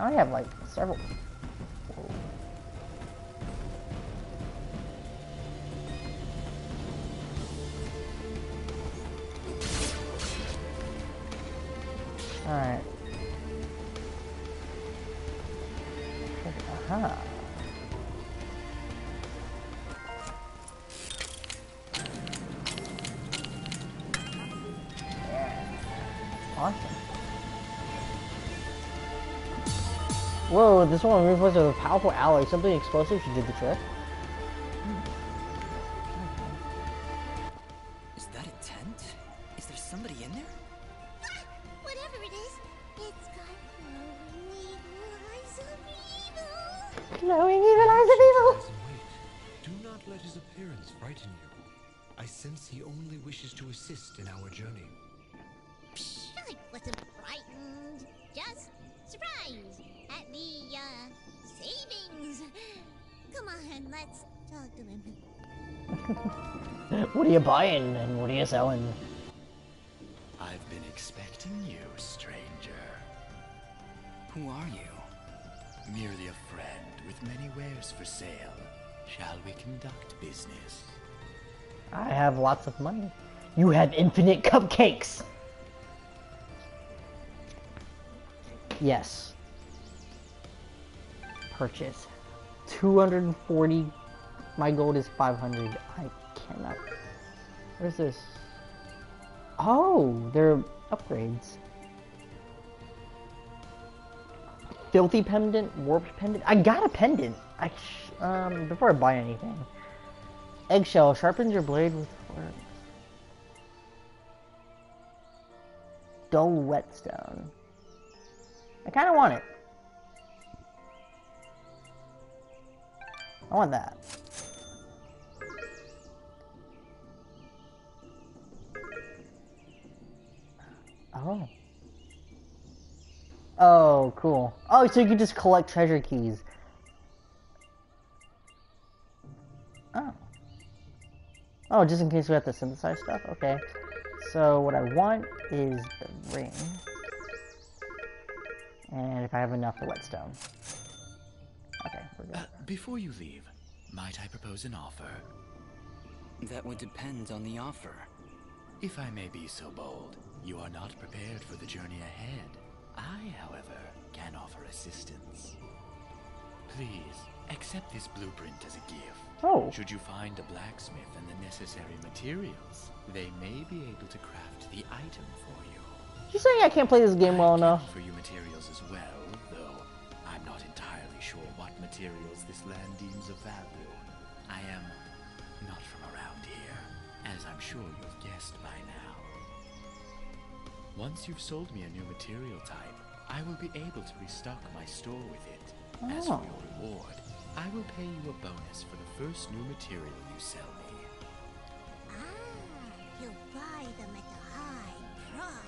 I have like several. Alright. Aha. Awesome. Whoa, this one reinforced with a powerful alloy. Something explosive should do the trick. Is that a tent? Is there somebody in there? Whatever it is, it's got glowing evil eyes of evil. Glowing evil eyes of evil! Wait. Do not let his appearance frighten you. I sense he only wishes to assist in our journey. Psh, I wasn't frightened. Just surprised at the, savings. Come on, let's talk to him. What are you buying and what are you selling? I've been expecting you, stranger. Who are you? Merely a friend with many wares for sale. Shall we conduct business? I have lots of money. You have infinite cupcakes! Yes. Purchase. 240. My gold is 500. I cannot. Where's this? Oh, they're upgrades. Filthy pendant, warped pendant. I got a pendant. Before I buy anything. Eggshell sharpens your blade with words. Dull whetstone. I kind of want it. I want that. Oh. Oh, cool. Oh, so you can just collect treasure keys. Oh. Oh, just in case we have to synthesize stuff? Okay. So what I want is the ring. And if I have enough, the whetstone. Okay, we're good. Before you leave, might I propose an offer? That would depend on the offer. If I may be so bold, you are not prepared for the journey ahead. I, however, can offer assistance. Please, accept this blueprint as a gift. Oh. Should you find a blacksmith and the necessary materials, they may be able to craft the item for you. You saying I can't play this game well enough? For you materials as well, though I'm not entirely sure what materials this land deems of value. I am not from around here, as I'm sure you've guessed by now. Once you've sold me a new material type, I will be able to restock my store with it. As for your reward, I will pay you a bonus for the first new material you sell me. You'll buy them at a high price.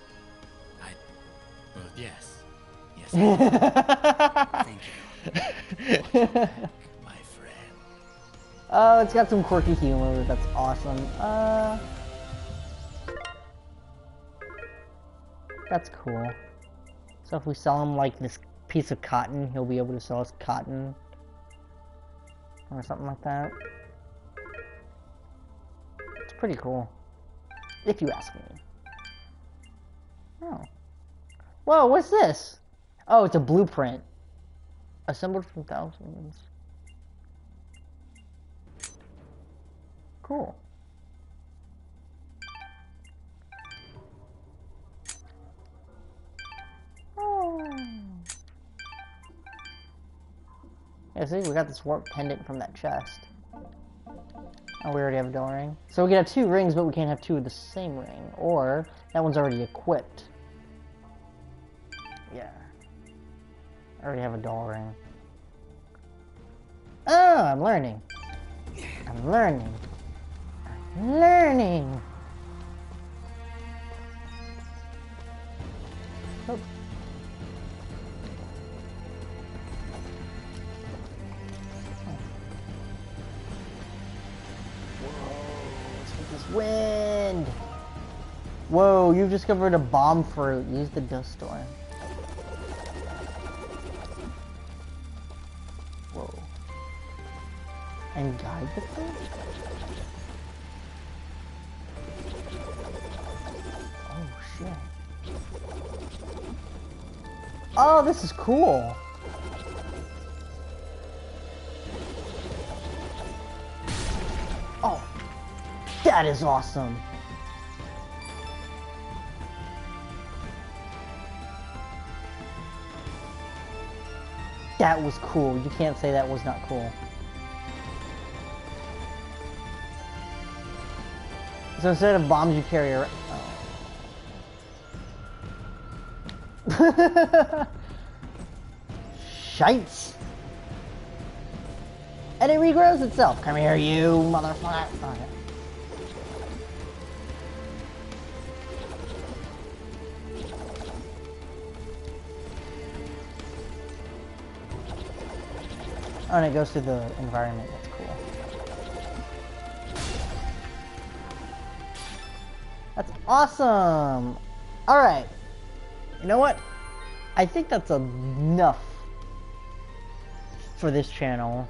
Well, yes. Yes, I will. Thank you. My friend. Oh, it's got some quirky humor. That's awesome. That's cool. So if we sell him like this piece of cotton, he'll be able to sell us cotton. Or something like that. It's pretty cool. If you ask me. Oh. Whoa, what's this? Oh, it's a blueprint. Assembled from thousands. Cool. Oh. Yeah, see, we got this warp pendant from that chest. Oh, we already have a door ring. So we can have 2 rings, but we can't have 2 of the same ring. Or, that one's already equipped. Yeah. I already have a door ring. Oh, I'm learning. I'm learning. I'm learning. Oh. Wind! Whoa, you've discovered a bomb fruit. Use the dust storm. Whoa. And guide the thing? Oh shit. Oh, this is cool. Oh, that is awesome. That was cool. You can't say that was not cool. So instead of bombs, you carry around. Oh. Shites. And it regrows itself. Come here, you motherfucker. Okay. Oh, and it goes through the environment. That's cool. That's awesome. All right. You know what? I think that's enough for this channel,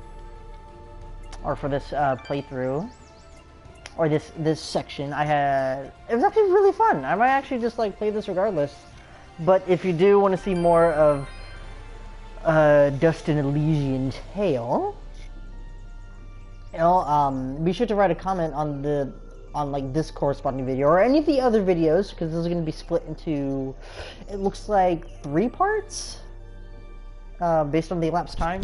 or for this playthrough, or this section. It was actually really fun. I might actually just like play this regardless. But if you do want to see more of Dustin Elysian Tale, you know, be sure to write a comment on like this corresponding video or any of the other videos, because this is going to be split into, it looks like 3 parts based on the elapsed time.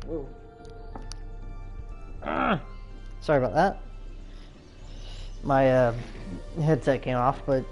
Sorry about that. My headset came off, but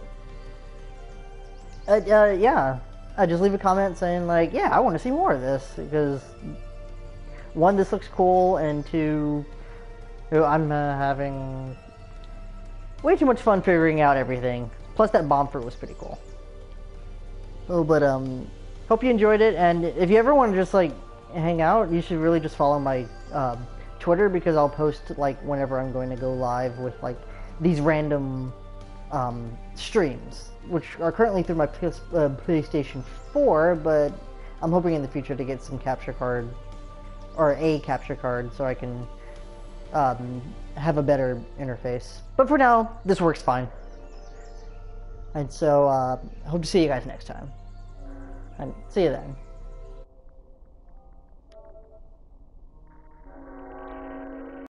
yeah. Just leave a comment saying like, yeah, I want to see more of this, because 1, this looks cool, and 2, I'm having way too much fun figuring out everything. Plus that bomb fruit was pretty cool. Oh, but hope you enjoyed it, and if you ever want to just like hang out, you should really just follow my Twitter, because I'll post like whenever I'm going to go live with like these random streams, which are currently through my PlayStation 4, but I'm hoping in the future to get some capture card, or a capture card, so I can have a better interface. But for now, this works fine. And so, hope to see you guys next time. And see you then.